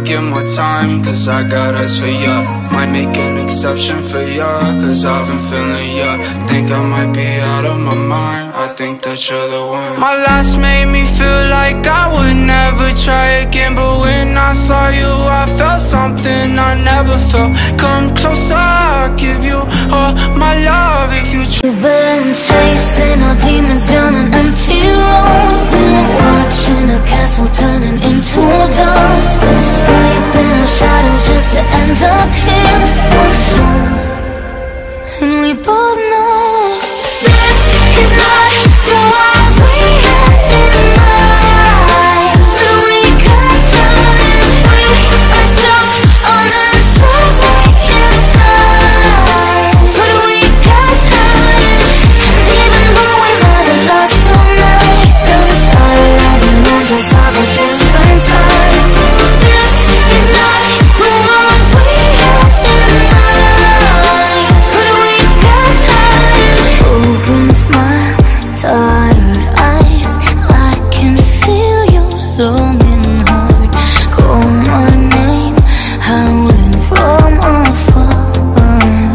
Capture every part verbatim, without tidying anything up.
get more time, cause I got us for ya. Might make an exception for ya, cause I've been feeling ya. Think I might be out of my mind, I think that you're the one. My last made me feel like I would never try again, but when I saw you I felt something I never felt. Come closer, I'll give you all my love if you try. We've been chasing our demons down an empty road. Been watching a castle turning into dust, escaping our shadows just to end up here once more. And we both know this is not the world we had in mind. But we got time, we are stuck on answers we can't find. But we got time, and even though we might have lost all night, the starlight reminds us of a different time. This is not the world we had in mind. But we got time. Broken smile, tired eyes, I can feel your longing heart. Call my name, howling from afar.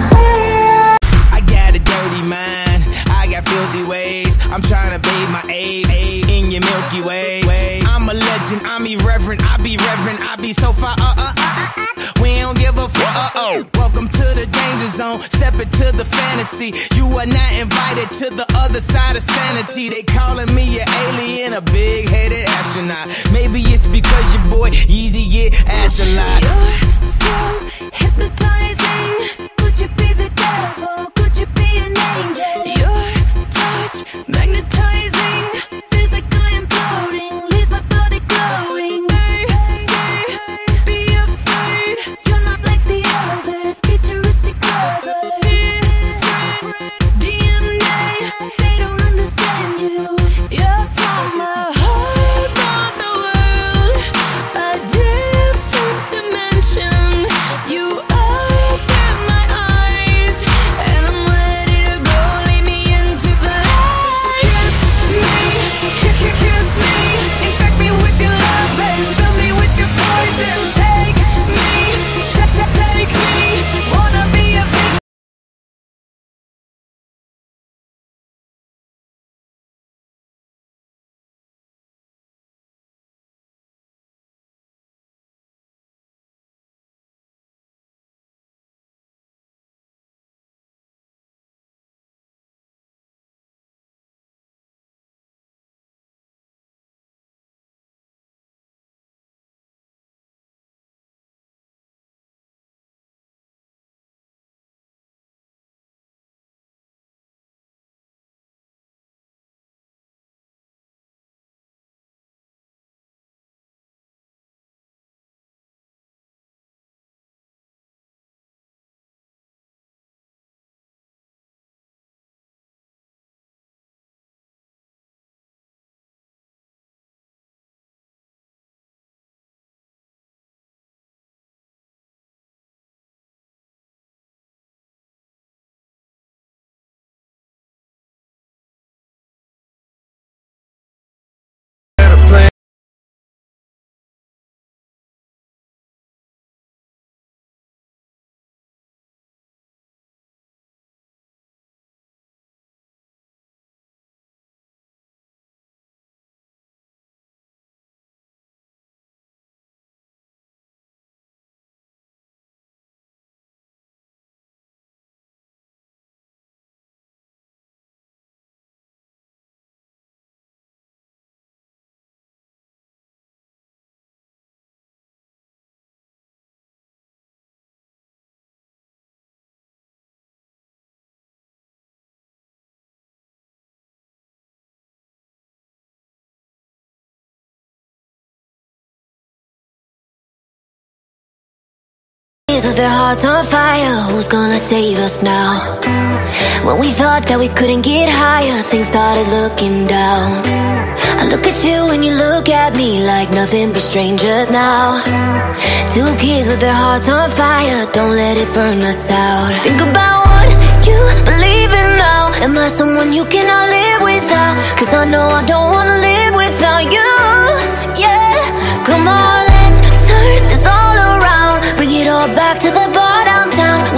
I got a dirty mind, I got filthy ways. I'm trying to bathe my aid in your Milky Way. I'm a legend, I'm irreverent, I be reverent, I be so far. Uh, uh, uh, uh. We don't give a fuck. Uh oh. Welcome to the danger zone. Step into the fantasy. You are not invited to the other side of sanity. They calling me an alien, a big-headed astronaut. Maybe it's because your boy Yeezy get ass a lot. You're so hypnotizing. Could you be the devil? Could you be an angel? Your touch magnetizing. Feels like I am floating, leaves my body glowing. They say, be afraid. You're not like the others, futuristic lovers. Different D N A, they don't understand you. You're from a whole other world, a different dimension. You open my eyes, and I'm ready to go. Lead me into the light. Kiss me, kiss, kiss, kiss me. Infect me with your love and fill me with your poison. Take me, ta- ta- take me. Wanna be a big with their hearts on fire. Who's gonna save us now? When we thought that we couldn't get higher, things started looking down. I look at you and you look at me like nothing but strangers now. Two kids with their hearts on fire, don't let it burn us out. Think about what you believe in now. Am I someone you cannot live without? Cause I know I don't wanna live without you. Yeah, come on, let's turn this on.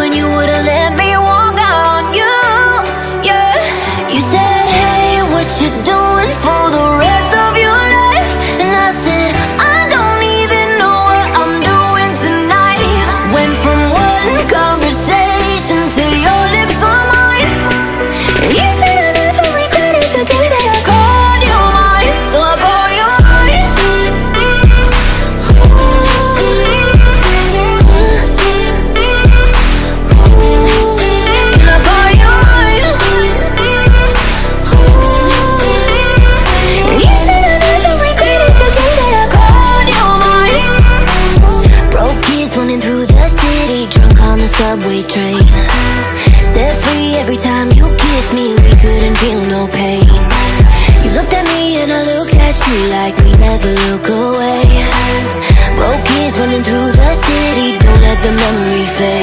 when you wouldn't let me walk out on you. Yeah, you said, hey, what you doing for the rest of your life? And I said, I don't even know what I'm doing tonight. Went from one conversation to your lips on mine, and you said I never regretted the day that I called you mine. So I call you mine. Can I call you mine? And you said I never regretted the day that I called you mine. Broke kids running through the city, drunk on the subway train. Set free every time you kissed me, we couldn't feel no pain. You looked at me and I looked at you like we never look away. Broke kids running through the city, don't let the memory fade.